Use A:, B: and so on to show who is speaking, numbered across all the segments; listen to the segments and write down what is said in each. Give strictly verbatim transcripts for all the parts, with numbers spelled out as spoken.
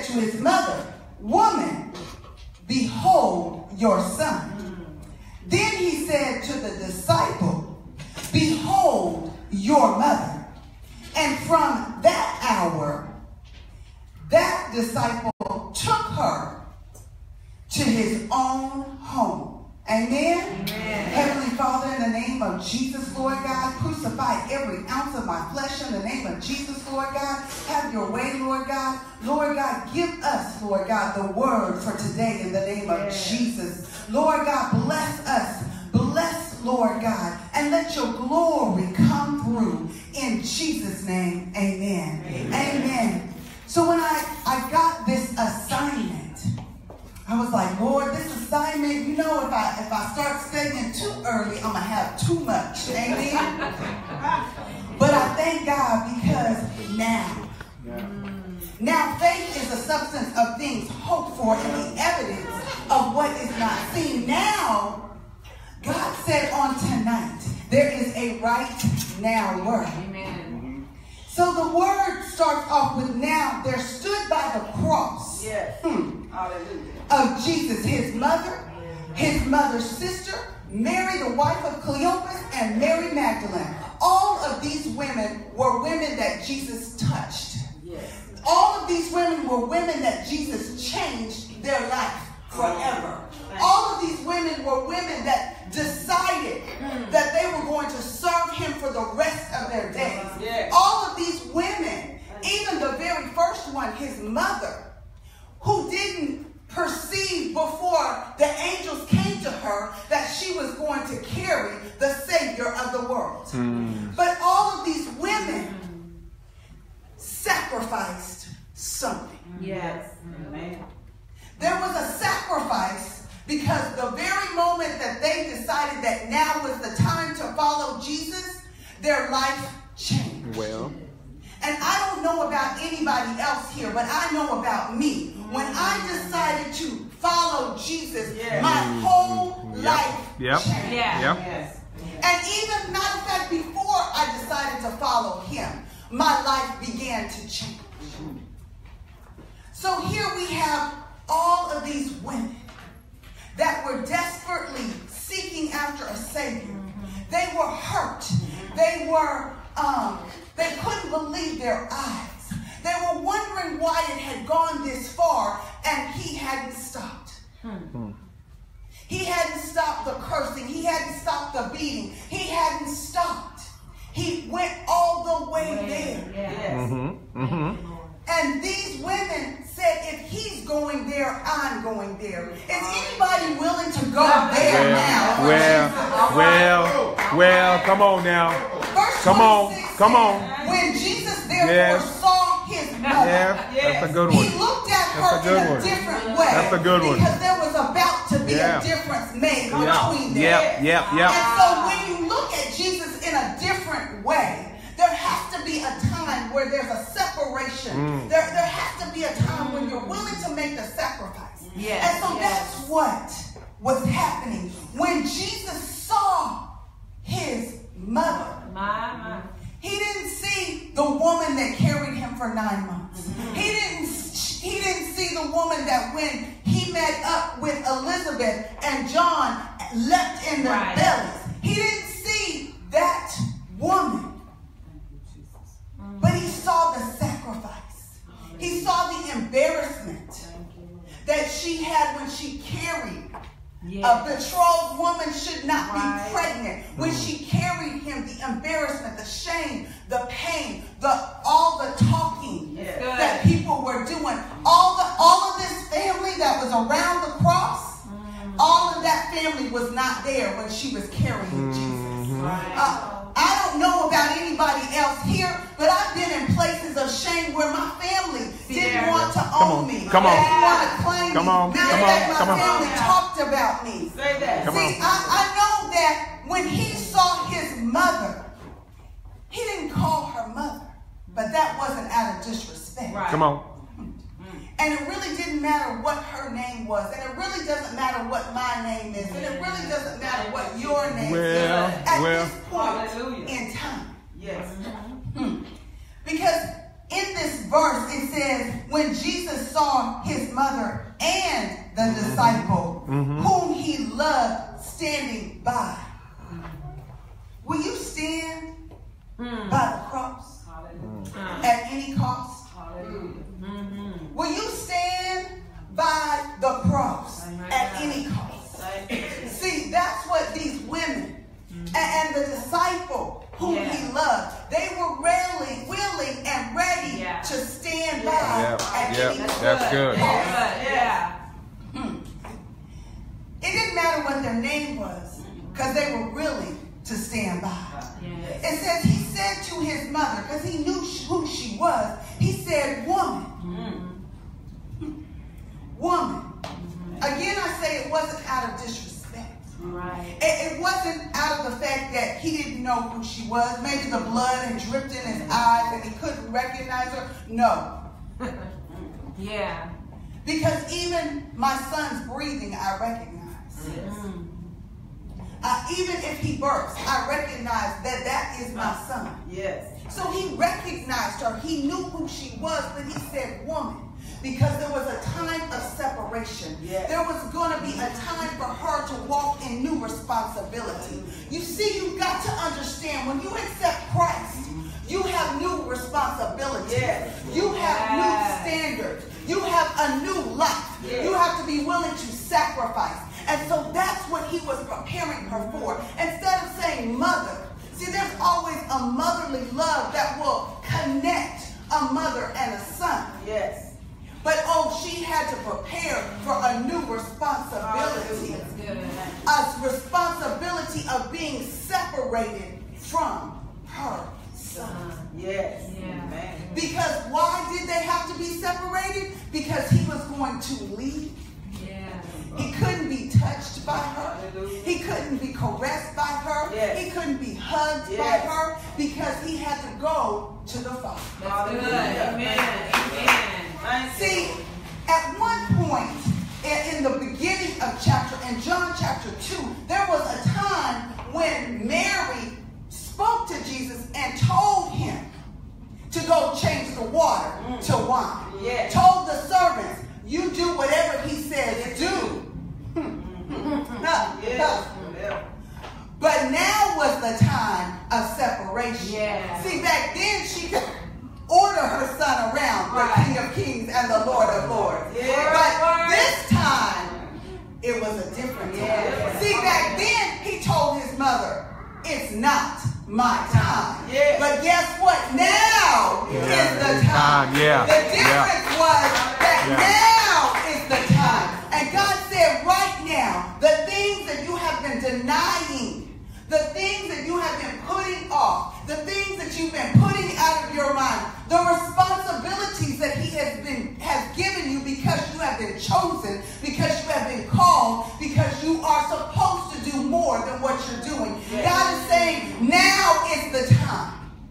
A: to his mother, "Woman, behold your son." Then he said to the disciple, "Behold your mother." And from that hour, that disciple took her to his own home. Amen? Amen. Heavenly Father, in the name of Jesus, Lord God, crucify every ounce of my flesh in the name of Jesus, Lord God. Have your way, Lord God. Lord God, give us, Lord God, the word for today in the name of yes. Jesus. Lord God, bless us. Bless, Lord God, and let your glory come through in Jesus' name. Amen. Amen. Amen. So when I, I got this assignment, I was like, Lord, this assignment, you know, if I if I start studying too early, I'm going to have too much. Amen? But I thank God because now, now faith is the substance of things hoped for and the evidence of what is not seen. Now, God said on tonight, there is a right now word. Amen. So the word starts off with now. There stood by the cross. Yes. Hmm. Hallelujah. Of Jesus, his mother, his mother's sister, Mary, the wife of Cleopas, and Mary Magdalene. All of these women were women that Jesus touched. Yes. All of these women were women that Jesus changed their life forever. All of these women were women that decided that they were going to serve him for the rest of their days. Yes. All of these women, even the very first one, his mother, who didn't perceive before the angels came to her that she was going to carry the Savior of the world. Mm. But all of these women sacrificed something. Yes. Amen. There was a sacrifice because the very moment that they decided that now was the time to follow Jesus, their life changed. Well. And I don't know about anybody else here, but I know about me. When I decided to follow Jesus, yes. my whole yep. life yep. changed. Yeah. Yep. Yes. And even, matter of fact, before I decided to follow him, my life began to change. So here we have all of these women that were desperately seeking after a Savior. Mm-hmm. They were hurt. Mm-hmm. They were, um, they couldn't believe their eyes. They were wondering why it had gone this far and he hadn't stopped. Hmm. He hadn't stopped the cursing. He hadn't stopped the beating. He hadn't stopped. He went all the way there. Yes. Mm-hmm. Mm-hmm. And these women said, if he's going there, I'm going there. Is anybody willing to go there well, now? Well, well, well, come on now. Verse come on, come on. When Jesus therefore yes. saw his mother, yeah, yes. that's a good one. He looked at her in a one. different way. That's a good one. Because there was about to be yeah. a difference made yeah. between them. Yep, yep, yep. And so when you look at Jesus in a different way, there has to be a time where there's a separation. Mm. There, there has to be a time when you're willing to make the sacrifice. Yes, and so yes. that's what was happening. When Jesus saw his mother, my, my. he didn't see the woman that carried him for nine months. Mm-hmm. He didn't, he didn't see the woman that when he met up with Elizabeth and John leapt in their right. bellies. He didn't see that woman. But he saw the sacrifice. He saw the embarrassment that she had when she carried. Yes. A betrothed woman should not right. be pregnant. When she carried him, the embarrassment, the shame, the pain, the all the talking yes. that people were doing. All the all of this family that was around the cross, mm. all of that family was not there when she was carrying mm-hmm. Jesus. Right. Uh, I don't know about anybody else here, but I've been in places of shame where my family didn't yeah. want to own come me. Come on. They didn't want to claim come me. On. Matter of fact, my come family on. talked about me. Say that. Come See, I, I know that when he saw his mother, he didn't call her mother, but that wasn't out of disrespect. Right. Come on. And it really didn't matter what her name was. And it really doesn't matter what my name is. And it really doesn't matter what your name well, is. At well. this point Hallelujah. in time. Yes. Mm-hmm. Because in this verse, it says, when Jesus saw his mother and the disciple mm-hmm. whom he loved standing by. Will you stand mm. by the cross mm. at any cost? Mm-hmm. Will you stand by the cross at any cost? See, that's what these women mm. and, and the disciple whom yeah. he loved, they were really willing and ready yeah. to stand by yeah. at
B: yeah.
A: any cost.
B: That's good.
A: Yeah.
C: Yeah.
A: Mm. It didn't matter what their name was, because they were willing to stand by. Yes. It says he said to his mother, because he knew who she was, he said, woman. Mm-hmm. Woman. Mm-hmm. Again, I say it wasn't out of disrespect. Right. It, it wasn't out of the fact that he didn't know who she was. Maybe the blood had dripped in his eyes and he couldn't recognize her. No.
C: Yeah.
A: Because even my son's breathing, I recognize. Yes. Mm. Uh, even if he burps, I recognize that that is my son. Yes. So he recognized her. He knew who she was, but he said woman. Because there was a time of separation. Yes. There was going to be a time for her to walk in new responsibility. You see, you've got to understand, when you accept Christ, you have new responsibility. Yes. You have yes. new standards. You have a new life. Yes. You have to be willing to sacrifice. And so that's what he was preparing her for. Instead of saying mother, see, there's always a motherly love that will connect a mother and a son. Yes. But oh, she had to prepare for a new responsibility. A responsibility of being separated from her son. Yes. Yeah. Because why did they have to be separated? Because he was going to leave. Yeah. He couldn't be touched by her. He couldn't be caressed by her. Yes. He couldn't be hugged yes. by her, because he had to go to the Father.
C: That's good. Amen. Amen.
A: See, at one point in, in the beginning of chapter, in John chapter two, there was a time when Mary spoke to Jesus and told him to go change the water mm. to wine. Yes. Told the servants, you do whatever he says do. Yes. But now was the time of separation. Yeah. See, back then she could order her son around, right. the King of Kings and the Lord of Lords. Yeah. But this time, it was a different time. Yeah. See, back then, he told his mother, it's not my time. Yeah. But guess what? Now yeah. is the time. time. Yeah. The difference yeah. was that yeah. now is the time. And God said right now, the things that you have been denying, the things that you have been putting off, the things that you've been putting out of your mind, the responsibilities that he has been has given you, because you have been chosen, because you have been called, because you are supposed to do more than what you're doing. Yes. God is saying, now is the time.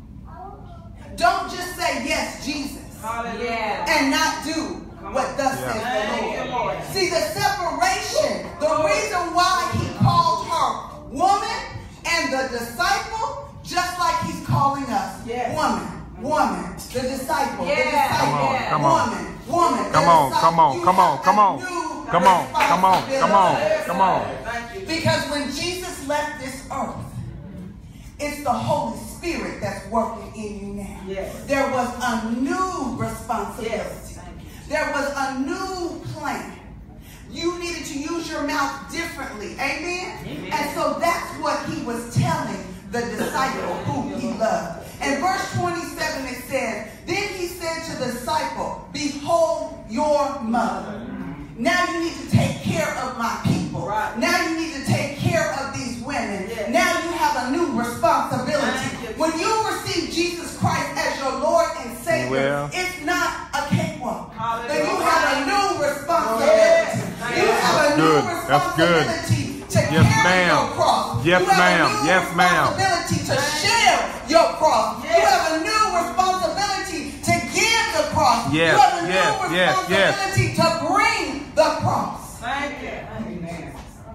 A: Don't just say yes, Jesus, Hallelujah. And not do what thus yeah. says the Lord. See, the separation, the reason why he called her woman and the disciple, just like he's calling us yes. woman. Woman, the disciple, yeah. the disciple,
B: come on, come
A: woman, woman,
B: come on, come on, come on, come on, come on, come on, come on, come on.
A: Because when Jesus left this earth, it's the Holy Spirit that's working in you now. Yes. There was a new responsibility. Yes. There was a new plan. You needed to use your mouth differently. Amen? Amen? And so that's what he was telling the disciple whom he loved. In verse twenty-seven it says, then he said to the disciple, behold your mother. Now you need to take care of my people. Right. Now you need to take care of these women. Yes. Now you have a new responsibility. When you receive Jesus Christ as your Lord and Savior, well, it's not a cakewalk. Then you have a new responsibility. Yes. You have a new
B: good.
A: responsibility to
B: yes,
A: carry your cross.
B: Yes,
A: you have
B: ma'am.
A: a new
B: yes, ma'am.
A: responsibility to share your cross. Yes. You have a new responsibility to give the cross.
B: Yes.
A: You have a
B: yes.
A: new
B: yes.
A: responsibility
B: yes.
A: to bring the cross.
C: Thank you. Amen.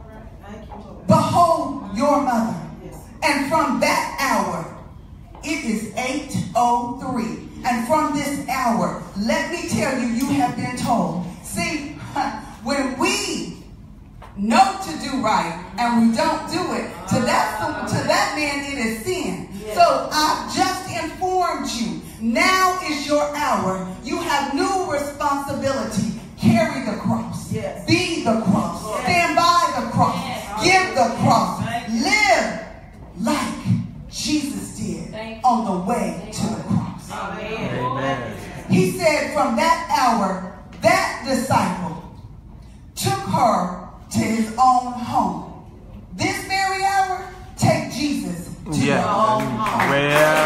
A: Behold your mother. Yes. And from that hour, it is eight oh three. And from this hour, let me tell you, you have been told. See, when we know to do right and we don't do it, to that, to that man it is sin. So I've just informed you. Now is your hour. You have new responsibility. Carry the cross.
D: Yes.
A: Be the cross.
D: Yes.
A: Stand by the cross.
D: Yes.
A: Give the cross.
D: Thank you.
A: Live like Jesus did on the way to the cross.
B: Amen.
A: He said from that hour, that disciple took her to his own home. This very hour, take Jesus to
B: Yeah.
A: your own home.
B: Well,